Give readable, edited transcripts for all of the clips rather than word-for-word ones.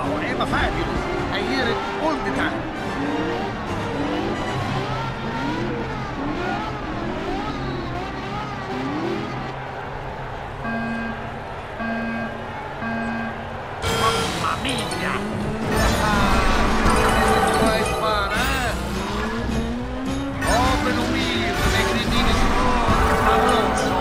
Wow, ever fabulous. I hear it all the time. Mamma mia! Quite fun, eh? Open a wheel to make it even more favoloso.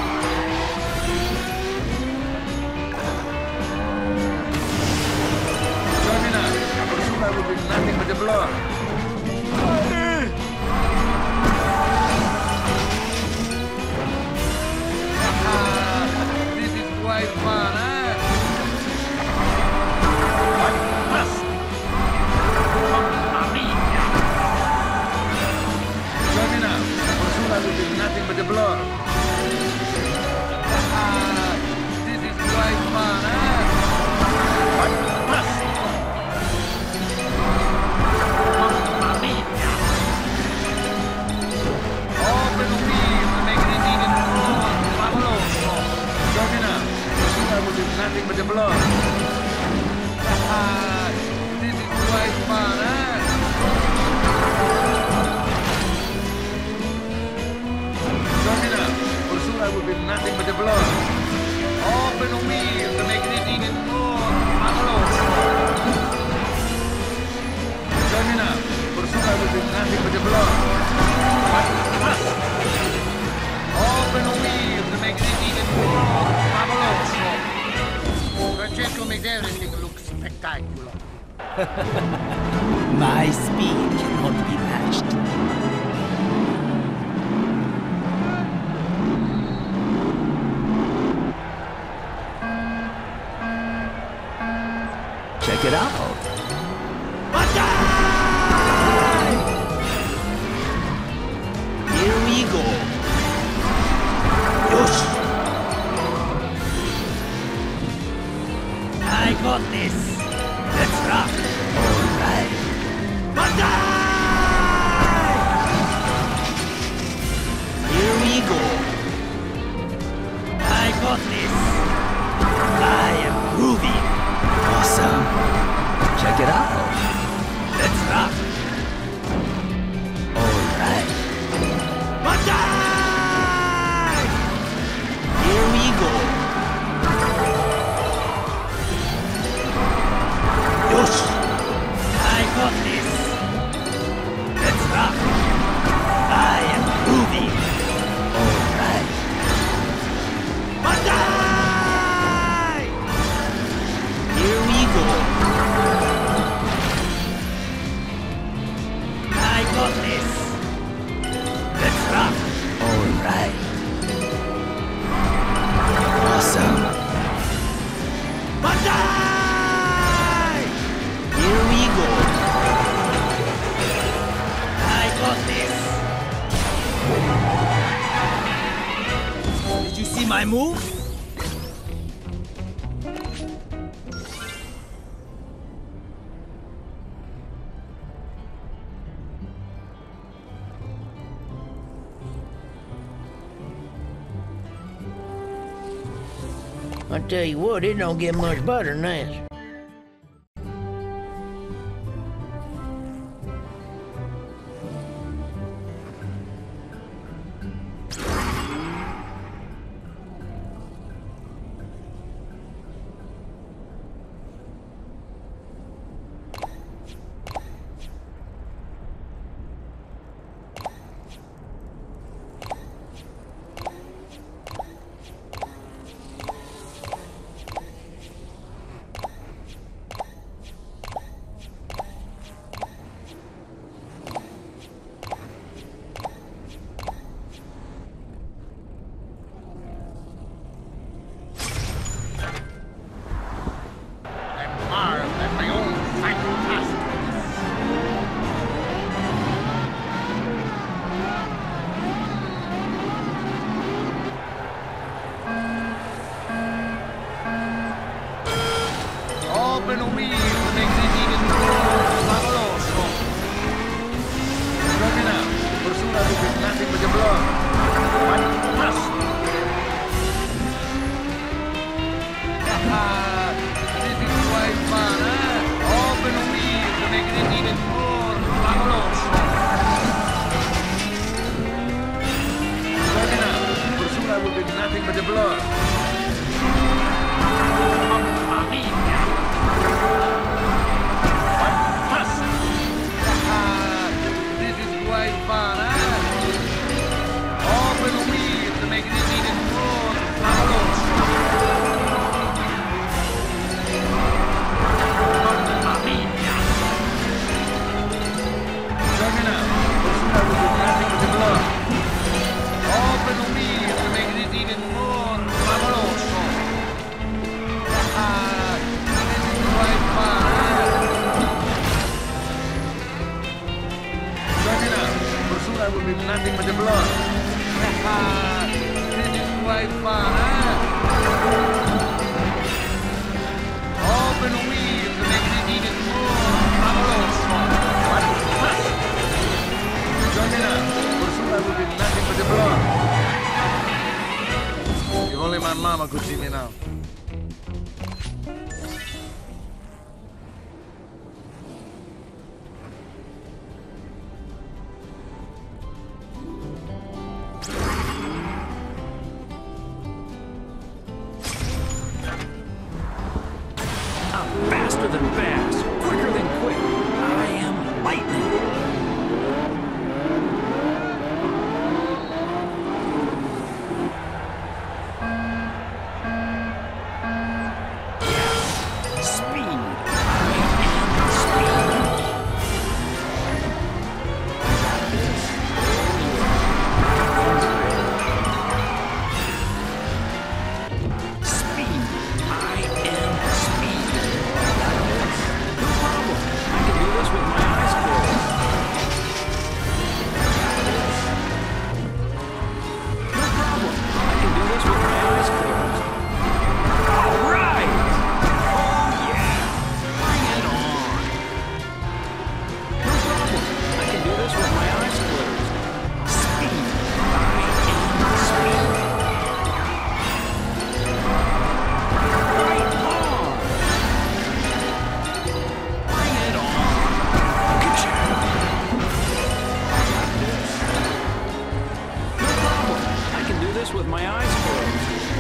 Join me now. Soon I will be nothing but a blur. This is quite fun, eh? Fantastic! Mamma mia! Join me now. Soon I will be nothing but a blur. This is quite fun, eh? Fantastic! Mamma mia! Open a wheel to make it even more favoloso. Join me now. Soon I will be nothing but a blur. This is quite fun, eh? Join me now. For soon I will be nothing but a blur. Open a wheel to make it even more favoloso. Join me now. For soon I will be nothing but a blur. Open a wheel to make it even more favoloso. Francesco makes everything look spectacular. My speed cannot be matched. Check it out. Here we go. Yosh! I got this. Let's rock. All right. Here we go. I got this. I am groovy. Awesome. Check it out. Let's rock. All right. Here we go. Yosh! I got this. Let's rock. I am groovy. All right. Here we go. I got this. Let's rock. All right. Awesome. Here we go. I got this. Did you see my move? I tell you what, it don't get much better than this. Open a wheel to make it even more favoloso. Join me now. For soon I will be nothing but a blur. Fantastic! This is quite fun, eh? having fun, huh? Open wheels making it even more fabuloso. What? Join me now, or soon I will be nothing but a blur. If only my mama could see me now. Faster than fast, quicker than quick. I am lightning. Speed. I am speed. Speed. I am speed. No problem. I can do this with my eyes closed. No problem. I can do this with my eyes closed. All right. Oh yeah. Bring it on. No problem. I can do this with my eyes closed. Speed. I am speed. Right on. Bring it on. Ka-chow. No problem. I can do this with my eyes closed.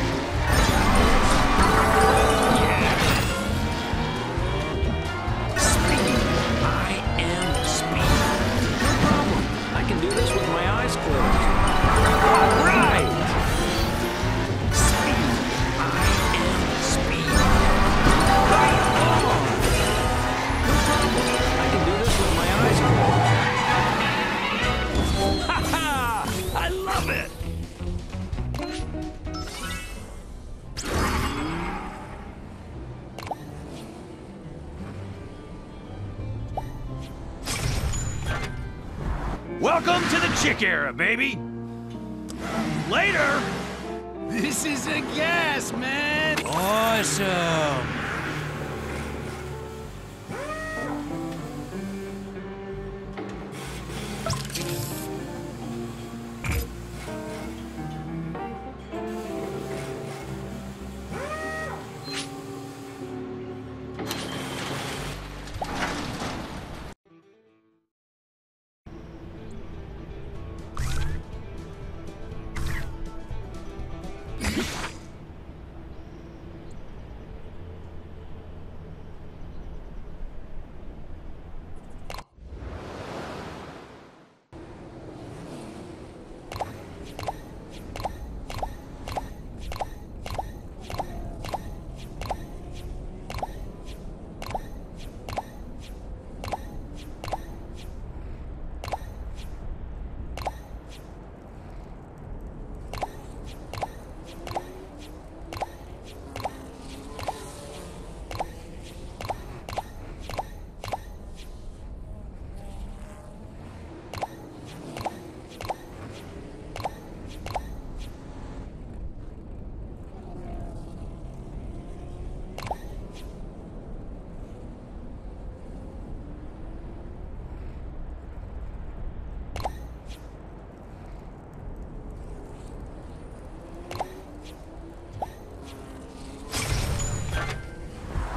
Yeah. Speed. I am speed. No problem. I can do this with my eyes closed. All right. Speed. I am speed. Right on. No problem. I can do this with my eyes closed. Ha ha! I love it. Welcome to the chick era, baby! Later! This is a gas, man! Awesome!